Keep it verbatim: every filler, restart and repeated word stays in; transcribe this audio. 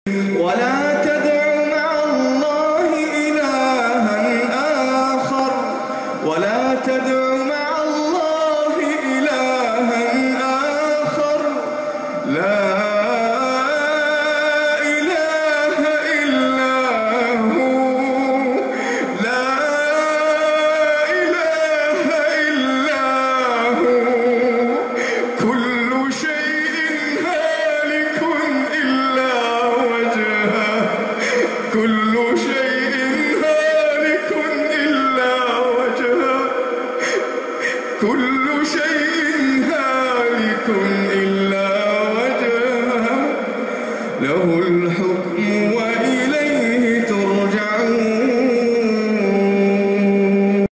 ولا تدع مع الله إلها آخر ولا تدع مع الله إلها آخر لا إله إلا هو لا إله إلا هو كل شيء هالك إلا وجهه كل شيء هالك إلا وجهه كل شيء هالك إلا وجهه له